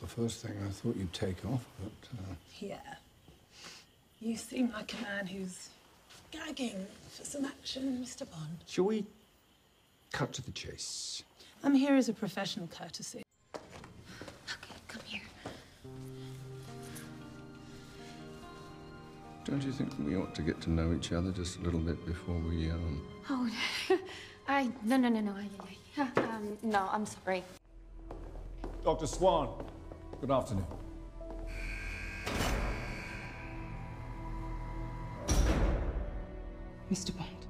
the first thing I thought you'd take off, but... Yeah. You seem like a man who's gagging for some action, Mr. Bond. Shall we cut to the chase? I'm here as a professional courtesy. Okay, come here. Don't you think we ought to get to know each other just a little bit before we, Oh, no, no, I'm sorry. Dr. Swan, good afternoon. Mr. Bond.